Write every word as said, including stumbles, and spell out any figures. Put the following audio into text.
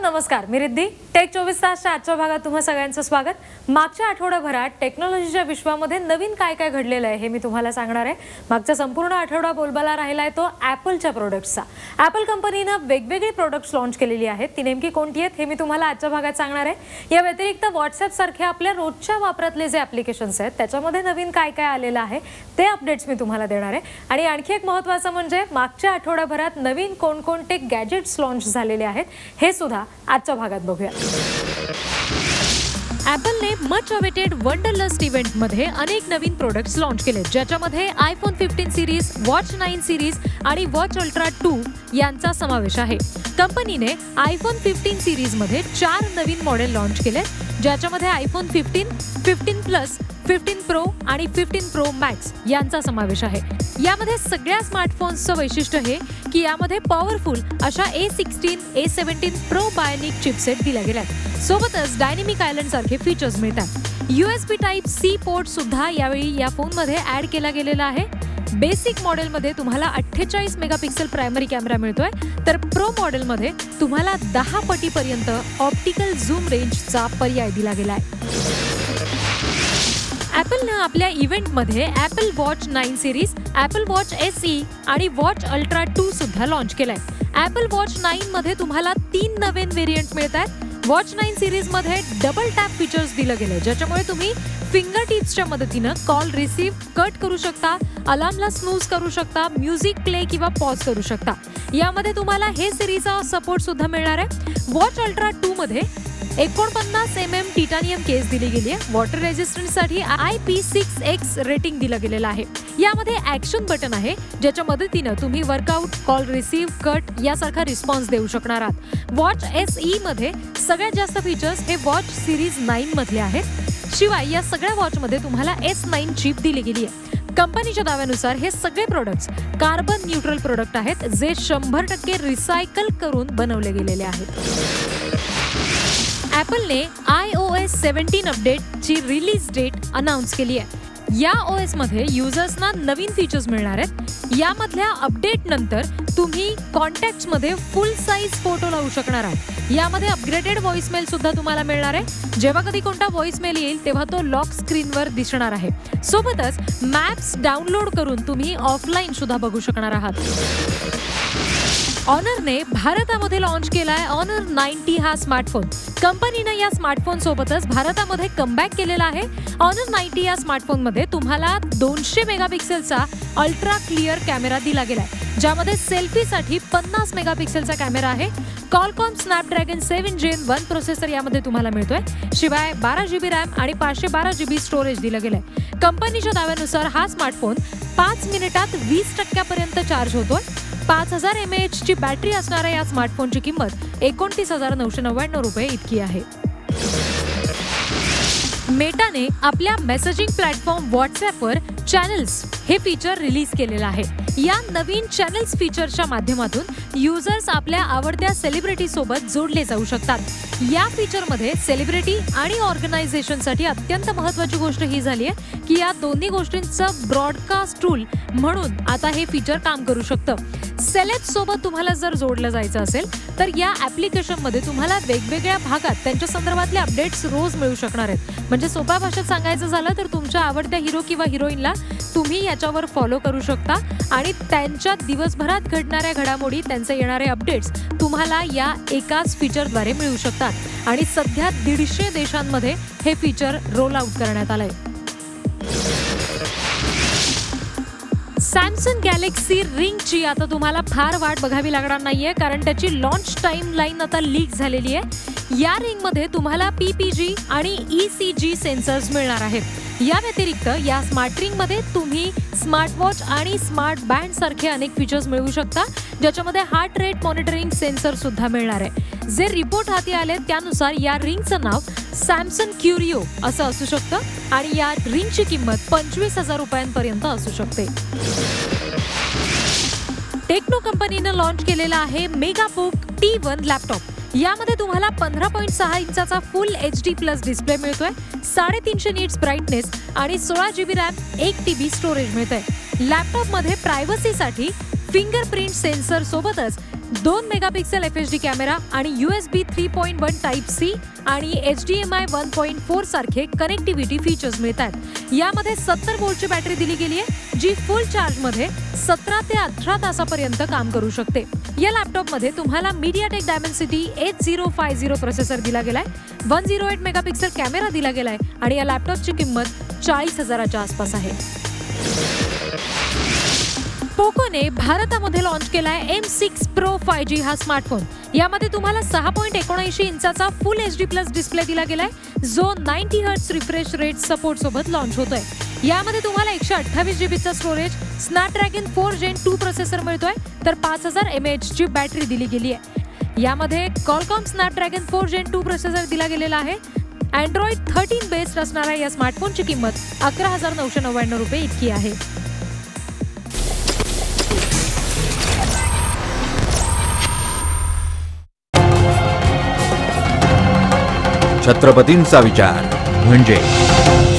नमस्कार, मी रिद्धी. टेक चोवीस तासच्या आजच्या भागात तुम्हा सगळ्यांचं स्वागत. मागच्या आठवड्याभरात टेक्नॉलॉजीच्या विश्वामध्ये नवीन काय काय घडलेलं आहे हे मी तुम्हाला सांगणार आहे. मागचा संपूर्ण आठवडा बोलबाला राहिला आहे तो ॲपलच्या प्रोडक्ट्सचा. ॲपल कंपनीनं वेगवेगळी प्रोडक्ट्स लॉन्च केलेली आहेत. ती नेमकी कोणती आहेत हे मी तुम्हाला आजच्या भागात सांगणार आहे. या व्यतिरिक्त व्हॉट्सॲप सारखे आपल्या रोजच्या वापरातले जे ॲप्लिकेशन्स आहेत त्याच्यामध्ये नवीन काय काय आलेलं आहे ते अपडेट्स मी तुम्हाला देणार आहे. आणि आणखी एक महत्त्वाचं म्हणजे मागच्या आठवड्याभरात नवीन कोणकोणते गॅजेट्स लॉन्च झालेले आहेत हे सुद्धा आजच्या भागात बघूया. ॲपलने मच अवेटेड वंडरलस्ट इव्हेंटमध्ये अनेक नवीन प्रोडक्ट्स लॉन्च केले, ज्याच्यामध्ये iPhone fifteen series, watch nine series आणि वॉच अल्ट्रा टू यांचा समावेश आहे. कंपनीने आयफोन फिफ्टीन सिरीजमध्ये चार नवीन मॉडेल लॉन्च केले, ज्याच्यामध्ये iPhone fifteen, fifteen plus, fifteen pro आणि फिफ्टीन प्रो मॅक्स यांचा समावेश आहे. यामध्ये सगळ्या स्मार्टफोन्सचं वैशिष्ट्य हे की यामध्ये पॉवरफुल अशा A sixteen, A seventeen pro bionic chipset दिल्या गेल्यात. सोबतच डायनेमिक आयलंड सारखे फीचर्स मिळतात. यूएसबी टाईप सी पोर्ट सुद्धा यावेळी या फोनमध्ये ऍड केला गेलेला आहे. बेसिक मॉडेलमध्ये तुम्हाला अठ्ठेचाळीस मेगापिक्सल प्रायमरी कॅमेरा मिळतोय, तर प्रो मॉडेलमध्ये तुम्हाला दहा पटीपर्यंत ऑप्टिकल झूम रेंजचा पर्याय दिला गेलाय. ॲपलनं आपल्या इव्हेंटमध्ये Apple watch nine series, Apple watch S E आणि वॉच अल्ट्रा टू सुद्धा लॉन्च केलाय. ॲपल वॉच नाईन मध्ये तुम्हाला तीन नवीन व्हेरियंट मिळत आहेत. वॉच नाईन सिरीजमध्ये डबल टॅप फीचर्स दिलं गेलं, ज्याच्यामुळे तुम्ही फिंगर टिप्सच्या मदतीनं कॉल रिसीव्ह, कट करू शकता, अलार्मला स्नूज करू शकता, म्युझिक प्ले किंवा पॉज करू शकता. यामध्ये तुम्हाला हे सिरीजचा सपोर्ट सुद्धा मिळणार आहे. वॉच अल्ट्रा टू मध्ये एकोणपन्नास एम एम टिटॅनियम केस दिली गेली आहे. वॉटर रेजिस्टन्ससाठी I P six X rating दिलं गेलेलं आहे. यामध्ये ॲक्शन बटन आहे, ज्याच्या मदतीनं तुम्ही वर्कआउट, कॉल रिसीव्ह, कट यासारखा रिस्पॉन्स देऊ शकणार आहात. वॉच एस ई मध्ये सगळ्यात जास्त फीचर्स हे वॉच सिरीज नाईन मधले आहेत. शिवाय या सगळ्या वॉचमध्ये तुम्हाला एस नाईन चिप दिली गेली आहे. कंपनीच्या दाव्यानुसार हे सगळे प्रोडक्ट्स कार्बन न्यूट्रल प्रोडक्ट आहेत, जे शंभर टक्के रिसायकल करून बनवले गेलेले आहेत. ॲपलने आय ओ एस सेव्हन्टीन अपडेटची रिलीज डेट अनाऊन्स केली आहे. या ओ एस मध्ये युजर्सना नवीन फीचर्स मिळणार आहेत. यामधल्या अपडेट नंतर तुम्ही कॉन्टॅक्ट्समध्ये फुल साईज फोटो लावू शकणार आहात. यामध्ये अपग्रेडेड व्हॉइसमेल सुद्धा तुम्हाला मिळणार आहे. जेव्हा कधी कोणता व्हॉइसमेल येईल तेव्हा तो लॉक स्क्रीनवर दिसणार आहे. सोबतच मॅप्स डाउनलोड करून तुम्ही ऑफलाईन सुद्धा बघू शकणार आहात. ऑनरने भारतामध्ये लॉन्च केलाय ऑनर नाईन्टी हा स्मार्टफोन. कंपनीनं या स्मार्टफोन सोबतच भारतामध्ये कमबॅक केलेला आहे. ऑनर नाईन्टी या स्मार्टफोनमध्ये तुम्हाला दोनशे मेगापिक्सेलचा अल्ट्रा क्लिअर कॅमेरा दिला गेलाय, ज्यामध्ये सेल्फीसाठी पन्नास मेगापिक्सेलचा कॅमेरा आहे. Qualcomm Snapdragon seven Gen one processor यामध्ये तुम्हाला मिळतोय. शिवाय बारा जीबी रॅम आणि पाचशे बारा जीबी स्टोरेज दिलं गेलंय. कंपनीच्या दाव्यानुसार हा स्मार्टफोन पाच मिनिटात वीस टक्क्यापर्यंत चार्ज होतोय. पाच हजार एम ए एच ची बॅटरी असणाऱ्या या स्मार्टफोनची किंमत एकोणतीस हजार नऊशे नव्याण्णव रुपये इतकी आहे. मेटाने आपल्या मेसेजिंग प्लॅटफॉर्म व्हॉट्सॲपवर चॅनल्स हे फीचर रिलीज केलेलं आहे. या नवीन चॅनल्स फीचरच्या माध्यमातून युजर्स आपल्या आवडत्या सेलिब्रिटी सोबत जोडले जाऊ शकतात. या फीचरमध्ये सेलिब्रिटी आणि ऑर्गनायझेशनसाठी अत्यंत महत्त्वाची गोष्ट ही झाली आहे की या दोन्ही गोष्टींचं ब्रॉडकास्ट टूल म्हणून आता हे फीचर काम करू शकतं. सेलेब्स सोबत तुम्हाला जर जोडलं जायचं असेल तर या ॲप्लिकेशनमध्ये तुम्हाला वेगवेगळ्या भागात त्यांच्या संदर्भातले अपडेट्स रोज मिळू शकणार आहेत. म्हणजे सोप्या भाषेत सांगायचं झालं तर तुमच्या आवडत्या हिरो किंवा हिरोईनला तुम्ही याच्यावर फॉलो करू शकता आणि त्यांच्या दिवसभरात घडणाऱ्या घडामोडी, त्यांचे येणारे अपडेट्स तुम्हाला या एकाच फीचरद्वारे मिळू शकतात. आणि सध्या दीडशे देशांमध्ये हे फीचर रोल आउट करण्यात आलंय. सॅमसंग गॅलेक्सी रिंगची आता तुम्हाला फार वाट बघावी लागणार नाहीये, कारण त्याची लॉन्च टाइम लाईन आता लीक झालेली आहे. या रिंगमध्ये तुम्हाला पी पी जी आणि ई सी जी सेन्सर्स मिळणार आहेत. या व्यतिरिक्त या स्मार्ट रिंगमध्ये तुम्ही स्मार्ट वॉच आणि स्मार्ट बँड सारखे अनेक फीचर्स मिळवू शकता, ज्याच्यामध्ये हार्ट रेट मॉनिटरिंग सेन्सर सुद्धा मिळणार आहे. जे रिपोर्ट हाती आले त्यानुसार या रिंगचं नाव सॅमसंग क्युरिओ असं असू शकतं आणि या रिंगची किंमत पंचवीस हजार रुपयांपर्यंत असू शकते. टेक्नो कंपनीनं लॉन्च केलेला आहे मेगाबुक टी वन लॅपटॉप. यामध्ये तुम्हाला पंधरा पॉईंट सहा इंचाचा full H D plus display मिळतोय. साडेतीनशे निट्स ब्राईटनेस आणि सोळा जीबी रॅम, एक टीबी स्टोरेज मिळतंय. लॅपटॉपमध्ये प्रायव्हसीसाठी फिंगरप्रिंट सेन्सर सोबतच दोन megapixel F H D camera आणि U S B three point one type C आणि H D M I one point four सारखे कनेक्टिव्हिटी फीचर्स मिळतात। यामध्ये सत्तर वोल्टची बॅटरी दिली गेली आहे, जी फुल चार्ज मध्ये सतरा ते अठरा तासापर्यंत काम करू शकते। या लॅपटॉप मध्ये तुम्हाला MediaTek Dimensity eight zero five zero processor दिला गेलाय, one zero eight megapixel camera दिला गेलाय आणि या लॅपटॉपची किंमत चाळीस हजाराच्या आसपास आहे। पोकोने भारतामध्ये लॉन्च केलाय M six Pro five G हा स्मार्टफोन। यामध्ये तुम्हाला सहा पॉईंट एकोणऐंशी इंचाचा full H D plus display दिला गेलाय, जो ninety hertz refresh rate support सोबत लॉन्च होतोय। यामध्ये तुम्हाला एकशे अठ्ठावीस जीबीचा storage, Snapdragon four Gen two processor मिळतोय, तर पाच हजार एम एच ची बॅटरी दिली गेली आहे। यामध्ये Qualcomm Snapdragon four Gen two processor दिला गेलेला आहे। अँड्रॉइड थर्टीन बेस्ड असणाऱ्या या स्मार्टफोनची किंमत अकरा हजार नऊशे नव्याण्णव रुपये इतकी आहे। छत्रपतींचा विचार म्हणजे